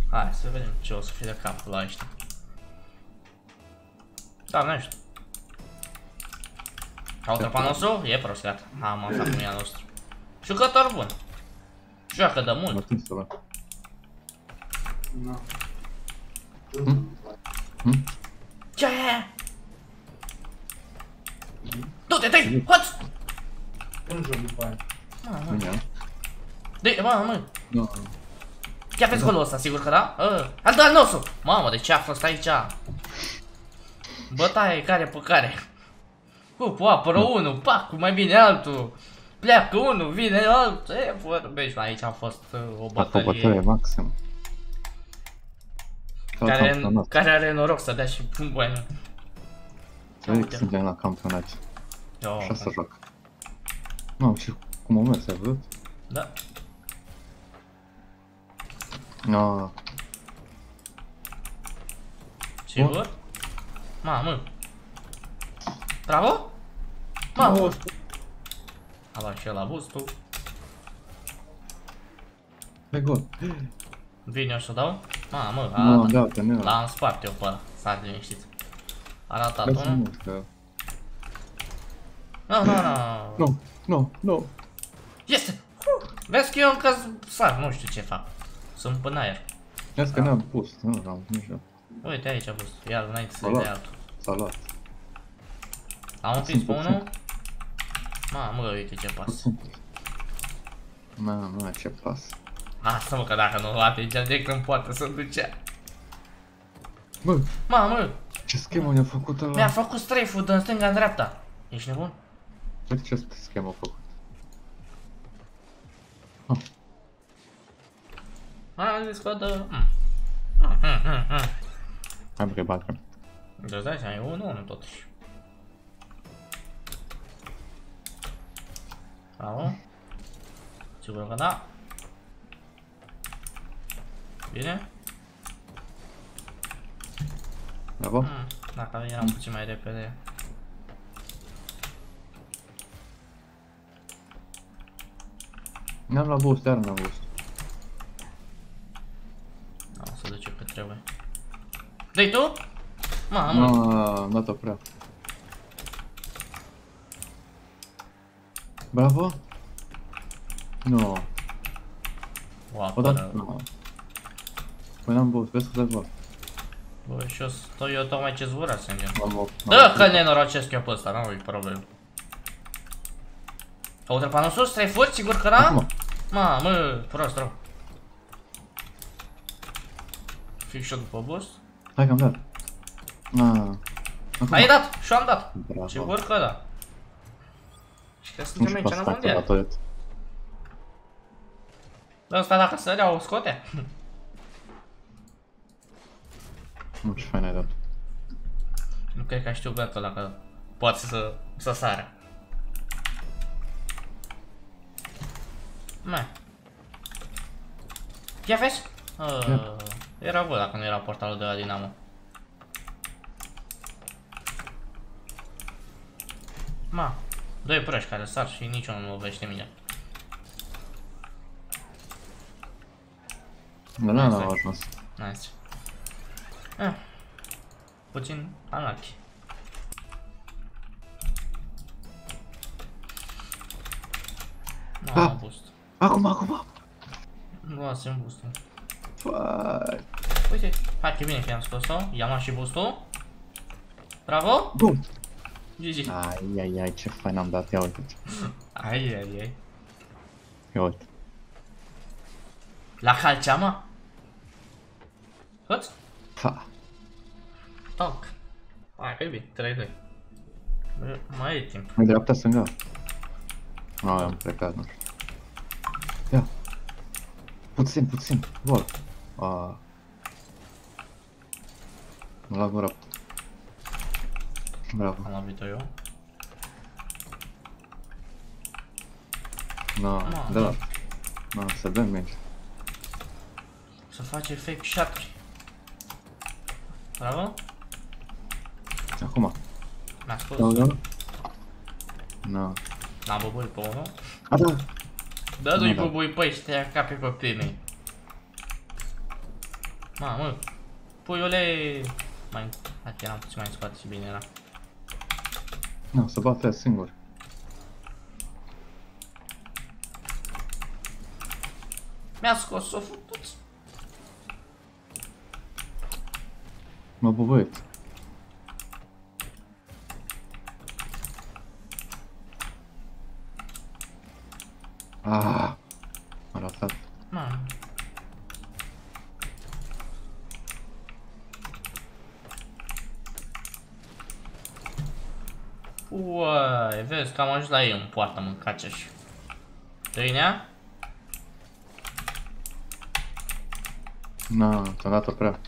Hai să vedem ce o să fie de capul la ăștia. Da, nu știu. Caută panosul? E prost, gata. Am asta cum e al nostru. Jucător bun. Joacă de mult. Ce e? Du-te, dă-i! Hoț! Nu joc după aia. Dă-i, mă. Ia vezi golul ăsta, sigur că da? Al nostru! Mamă, de ce a fost aici? Bătaie care pe care. Apără unul, pac, mai bine altul. Pleacă unul, vine altul. E, vorbești, aici a fost o bătălie maxim. care are noroc să dea și bueno. Uite, suntem la campionat. Așa să joc. Mamă, și cum am mers, ai văzut? Da. Sigur? Mamă. Bravo? Mamă. A luat și ăla boost-ul. Pe gol. Vine eu să dau? Mamă, l-am spart eu pe ăla. S-a liniștit. A ratat unul. Nu. Este! Vezi că eu încă sar, nu știu ce fac. Sunt până aer. Vezi că ne-am pus, nu am nicio. Uite aici a pus, iar înainte să-i dea altul. S-a luat. Am împins pe unul. Mamă, uite ce pas. Mamă, ce pas. Asta mă, că dacă nu atingea direct în poartă să ducea. Bă! Mamă! Ce schemă ne-a făcut ăla? Mi-a făcut strafe-ul din stânga în dreapta. Ești nebun? Uite ce schemă a făcut. Am zis că dă... Hai bă, batem. Deci dai seama, e 1-1 totuși. Bravo. Sigur că da. Bine. Bravo. Dacă eram puțin mai repede. N-am la boost, iar n-am boost. O să duce cât trebuie. Dă-i tu? Mamă! Am dat-o prea. Bravo! Nu. Odată? Nu. Păi n-am boost, vezi câte vor. Bă, și eu tocmai ce-ți vrea să mergem. Dă că nenorocesc eu pe ăsta, n-am problemă. Caută-l pe sus, stai furt, sigur că da? Mamă, prost rău. Fix și-o după boost. Hai că am dat. Ai dat, și-o am dat. Sigur că da. Și că suntem aici la mondial. Dar ăsta dacă sărea o scoate. Nu, ce fain ai dat. Nu cred că știu băiatul ăla că poate să sară. Mai. Ia vezi? Era bă dacă nu era portalul de la Dinamo. Doi proști care sar și niciunul nu lovește mine. Da, n-am ajuns. Nice. Puțin anarchi. Nu am boost. Acum! Nu luasem boost-ul. Fai. Uite, hai că bine că i-am scos-o. I-am luat și boost-ul. Bravo! Bum! GG. Ai, ce fain am dat, ia uite. Ai. Ia uite. La calcea, mă? Hoți? Fa. Toc. Hai că e bine, 3-2. Mai e timp. Mai dreapta, stânga. Am plecat, nu știu. Ia. Puțin. Vol. Mă lag în rapt. Bravo. Am lovit-o eu. Da. Să dăm meci. Să face fake shot-uri. Bravo. Acum. Mi-a spus. Nu. N-am bubui pe unul. Da. Dă-i bubui pe ăștia ca pe copiii mei. Mamă, puiule! Mai... Dacă eram puțin mai în spate și bine era. Nu, să bate singur. Mi-a scos-o futuți. Mă bubăit. Ah, m-a ratat. Mamă. Uai, vezi că am ajuns la ei în poartă, mâncace-și. Tăinea? Na, ți-am dat-o prea.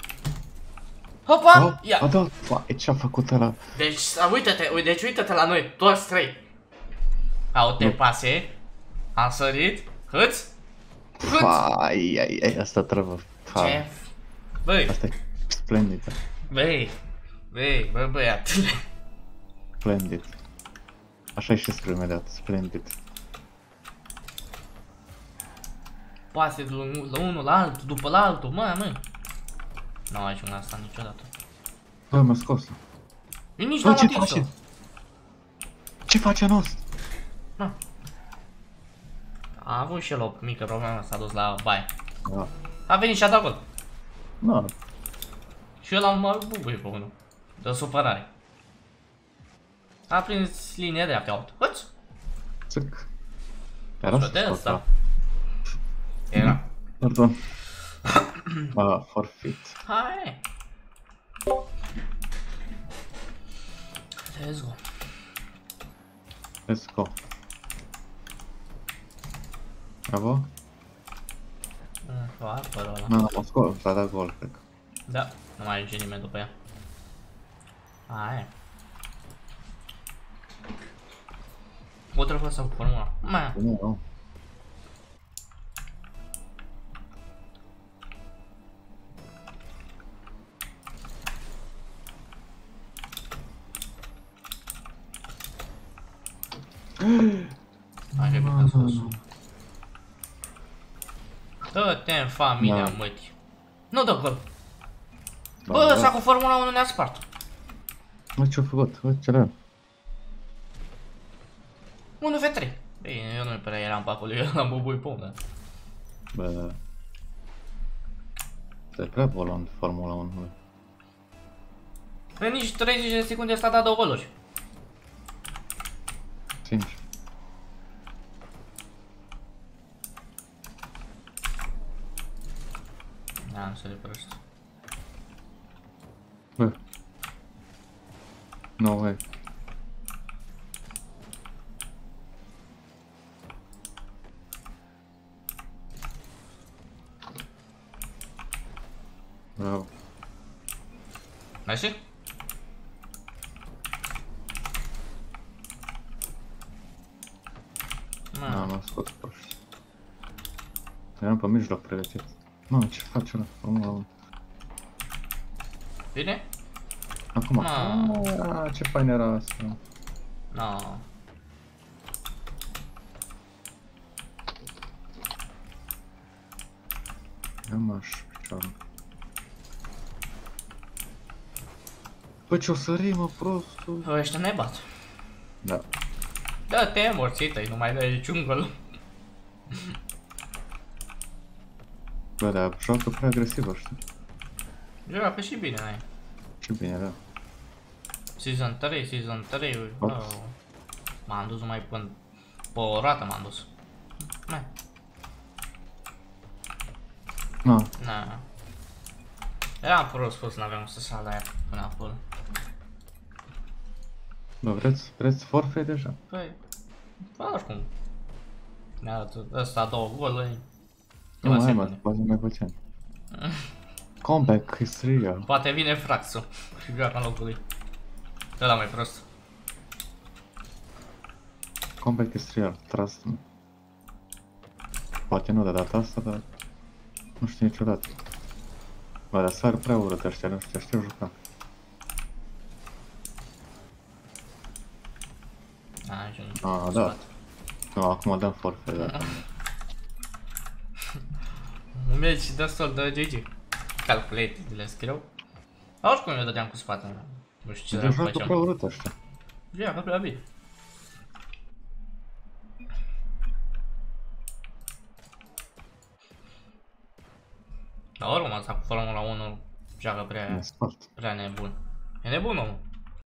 Hopa! Ia! A dat, vai, ce-a făcut ăla? Deci, uite-te, deci uite-te la noi, toți trei. Au te pase, am sărit, hâț, hâț. Ai, asta trebuie. Ce? Băi, Asta e splendid. băi, băiatule. Splendid. Așa-i și scriu imediat, splendid. Pase de la unul la altul, după la altul, mă. N-au ajung la asta niciodată. Bă, m-a scos. Eu nici Bă, n-am ce atins-o. face? Ce face nostru? Na. A avut și el o mică problemă, s-a dus la baie. Da. A venit și a dat gol. Da. Și eu l-am bubuit pe unul. De supărare. A prins linia dreaptă, uite. Hăț! Țâc. Era Să de scos, asta. da. Era. Pardon. Forfeit. Hai! Let's go. Let's go. Bravo. Fără ăla. Na, m-a scos, s-a dat gol, cred. Da, nu mai ajunge nimeni după ea. Hai. O trebuie să formula. Mai. Nu. Hai că mi-a spus. Dă-te în familia, măti. Nu dă gol. Bă, ăsta cu Formula 1 ne-a spart. Mă, ce-a făcut? Bă, ce rău. 1v3. Bine, eu nu prea eram pe acolo, eu l-am bubui pe unul. Bă... Stai prea volant Formula 1. În nici 30 de secunde s-a dat 2 goluri. Sincer. Am să le prost. Bă. No way. Bravo. Mersi? M-am scos proști. Eram pe mijloc pregătit. Mamă, ce face ăla? Formula 1. Bine? Acum. Ce fain era asta. No. Ia mă-aș picioară. Bă, ce-o sări, mă, prostul. Ăștia ne bat. Da. Dă-te morțită-i, nu mai dă niciun gol. Bă, dar joacă prea agresiv ăștia. Joacă și bine, n-ai. Ce bine, da. Season 3, wow. M-am dus numai până pe o roată m-am dus. Na. Eram prost spus, n-aveam să sal aia până acolo. Bă, vreți forfeit deja? Păi, oricum. Mi-a dat ăsta 2 goluri. Nu, hai mă, poate mai puțin. Comeback, history. Poate vine Fraxul și joacă în locul lui. Ăla mai prost. Comeback history, trust me. Poate nu de data asta, dar nu știu niciodată. Bă, dar sar prea urât ăștia, nu știu juca. Da. Nu, acum dăm forfeit, da. Un meci destul de GG. Calculated-le scriu. Dar oricum eu dădeam cu spatele. Nu știu ce De să joacă facem. prea urât ăștia. Joacă prea bine. Dar oricum asta cu Formula 1 joacă prea nebun. E nebun omul.